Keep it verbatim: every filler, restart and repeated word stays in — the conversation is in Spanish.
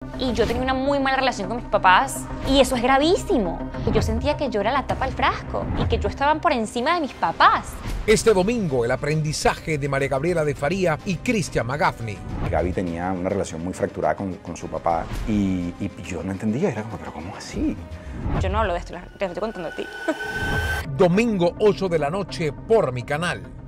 y yo tenía una muy mala relación con mis papás y eso es gravísimo. Yo sentía que yo era la tapa del frasco y que yo estaba por encima de mis papás. Este domingo, el aprendizaje de María Gabriela de Faría y Christian McGaffney. Gaby tenía una relación muy fracturada con, con su papá y, y yo no entendía, era como, pero ¿cómo así? Yo no hablo de esto, te lo estoy contando a ti. Domingo ocho de la noche por mi canal.